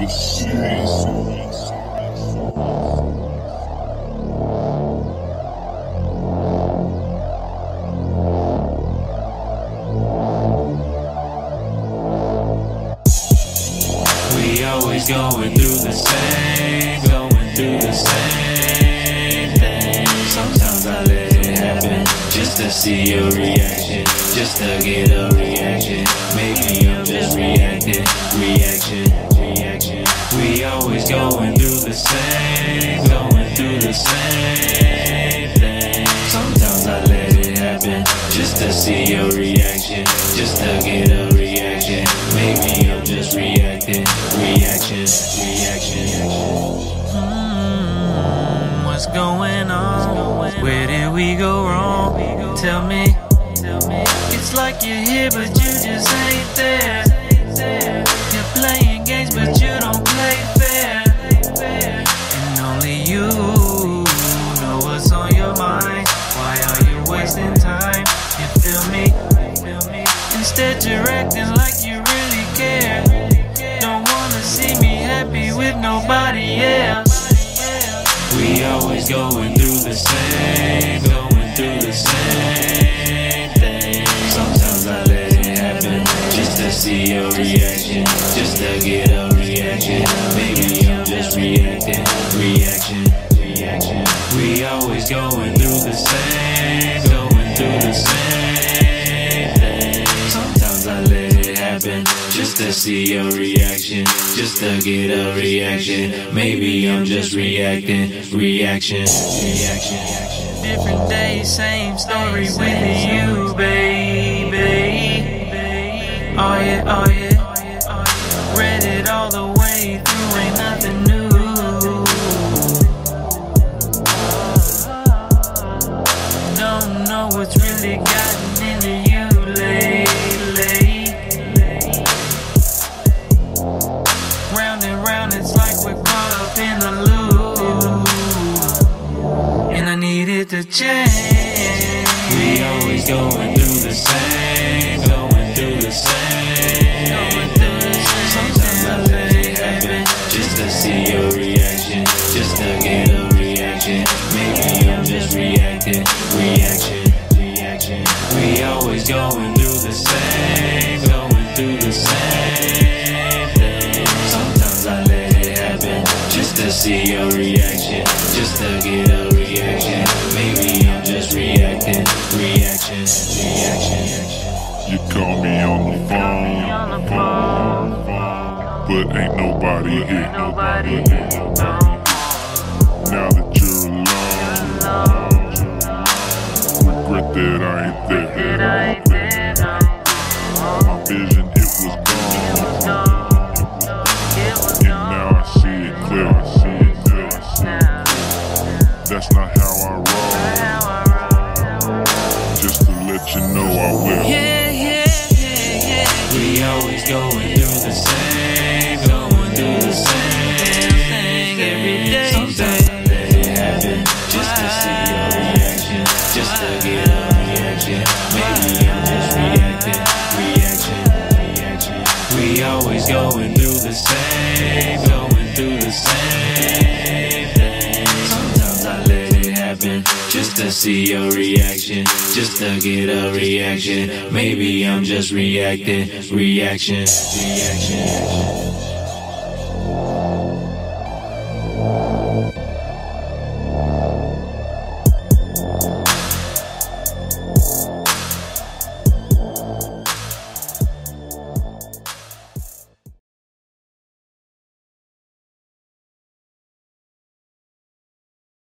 We always going through the same thing. Sometimes I let it happen just to see your reaction, just to get a reaction. Maybe I'm just reacting. We always going through the same thing. Sometimes I let it happen just to see your reaction, just to get a reaction. Maybe I'm just reacting. What's going on? Where did we go wrong? Tell me. It's like you're here but you just ain't there. You're playing games but you don't play fair. And only you know what's on your mind. Why are you wasting time? You feel me? Instead you're acting like you really care. Don't wanna see me happy with nobody else. We always going through the same thing. Sometimes I let it happen just to see your reaction, just to get a reaction. Maybe I'm just reacting. We always going through the same thing. Sometimes I let it happen just to see your reaction, just to get a reaction. Maybe I'm just reacting. Different day, same story with you, baby. Oh yeah. Read it all the way through, ain't nothing new. Don't know what's really gotten into you lately. Round and round, it's like we're caught up in a loop. And I needed to change. We always going through the same Sometimes I let it happen just to see your reaction, just to get a reaction. Maybe I'm just reacting. We always going through the same thing. Sometimes I let it happen just to see your reaction, just to get a reaction. Maybe I'm just reacting. You call me on the phone, but ain't nobody here. Now that you're alone, regret that I ain't there. My vision, it was gone, and now I see it clear. That's not how I roll. Just to let you know I will. We always going through the same thing every day. Sometimes I let it happen just to see your reaction, just to get a reaction. Maybe I'm just reacting. We always going through the same thing. Sometimes I let it happen just to see your reaction, just to get a reaction. Maybe I'm just reacting.